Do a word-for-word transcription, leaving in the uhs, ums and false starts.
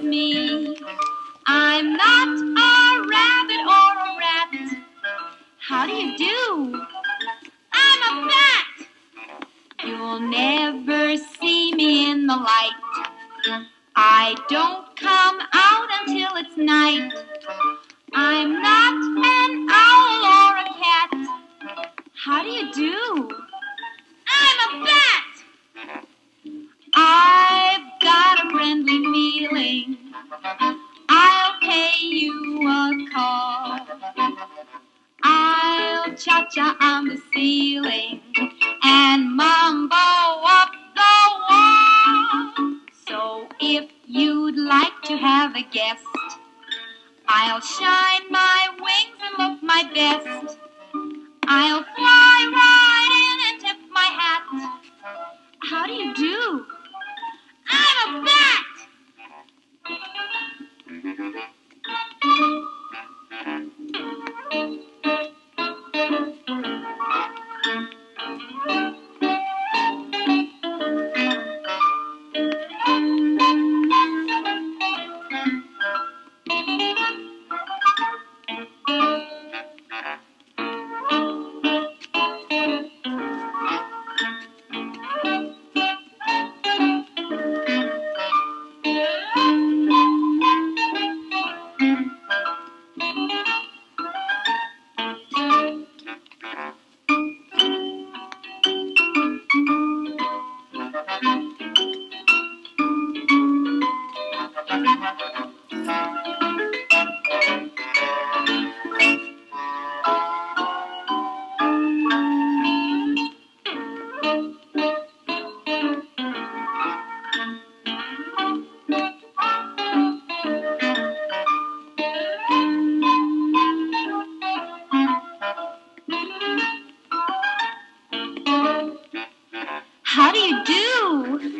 me. I'm not a rabbit or a rat. How do you do? I'm a bat. You'll never see me in the light. I don't come out until it's night. I'm not an owl or a cat. How do you do? I'm a bat. I've got a friendly feeling. I'll pay you a call. I'll cha-cha on the ceiling and mambo up the wall. So if you'd like to have a guest, I'll shine my wings and look my best. I'll fly right in and tip my hat. How do you do? I'm a bat! How do you do?